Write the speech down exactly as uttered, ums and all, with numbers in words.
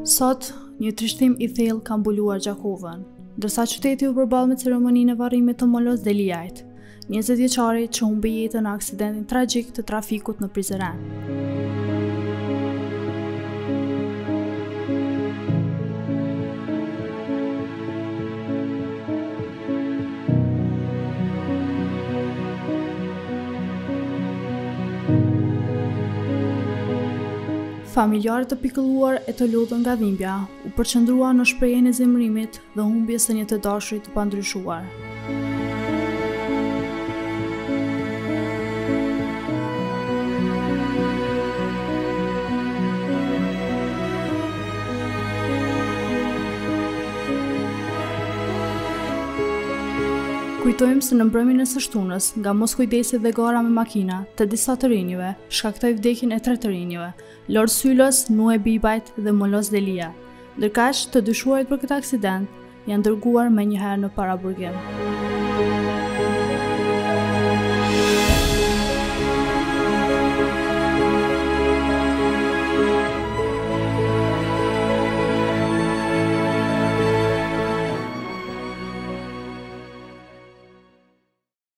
Sot, një trishtim i thellë ka mbuluar Gjakovën, ndërsa qyteti u përball me ceremoninë e varrimit të Molos Deliajt, njëzet vjeçarit që humbi jetën në aksidentin tragjik të trafikut në Prizren. Familjarët të pikëlluar e të lodhur nga dhimbja u përqendruan në shprehjen e zemërimit dhe humbjes së një të dashurit të pandryshuar. Kujtojmë se në mbrëmjen e së shtunës, nga moskujdesi dhe gara me makina të disa të rinjve, shkaktoi vdekjen e tre të rinjve, Lord Sylos, Nue Bibajt dhe Molos Delia. Ndërkaq, të dyshuarit për këtë aksident janë dërguar menjëherë në paraburgim.